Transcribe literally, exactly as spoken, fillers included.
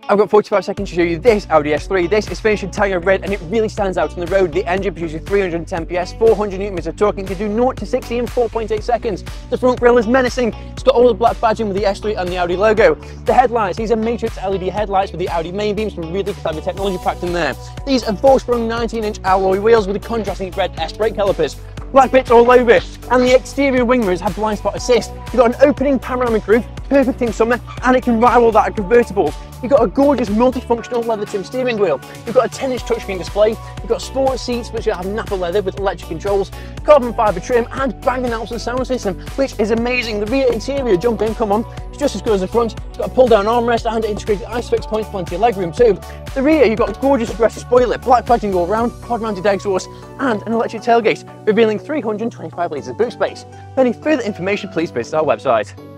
I've got forty-five seconds to show you this Audi S three. This is finished in tiger red and it really stands out on the road. The engine produces three hundred and ten P S, four hundred newton meters of torque, and can do zero to sixty in four point eight seconds. The front grille is menacing. It's got all the black badging with the S three and the Audi logo. The headlights, these are matrix L E D headlights with the Audi main beams, from really clever technology packed in there. These are four-sprung nineteen inch alloy wheels with the contrasting red S brake calipers. Black bits all over it, and the exterior wing mirrors have blind spot assist. You've got an opening panoramic roof, perfect in summer, and it can rival that of convertibles. You've got a gorgeous multifunctional leather trim steering wheel. You've got a ten inch touchscreen display. You've got sport seats which have nappa leather with electric controls, carbon fibre trim, and Bang and Olufsen sound system, which is amazing. The rear interior, jump in, come on, it's just as good as the front. It's got a pull down armrest and integrated ISOFIX points, plenty of legroom too. The rear, you've got a gorgeous aggressive spoiler, black badging all round, quad mounted exhaust, and an electric tailgate, revealing three hundred and twenty-five litres of boot space. For any further information, please visit our website.